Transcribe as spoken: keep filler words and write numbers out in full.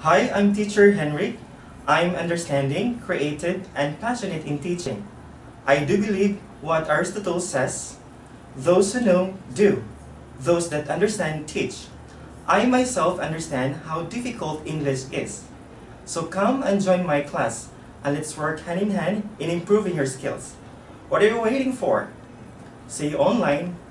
Hi, I'm teacher Henrick. I'm understanding, creative, and passionate in teaching. I do believe what Aristotle says, those who know, do. Those that understand, teach. I myself understand how difficult English is. So come and join my class, and let's work hand in hand in improving your skills. What are you waiting for? See you online.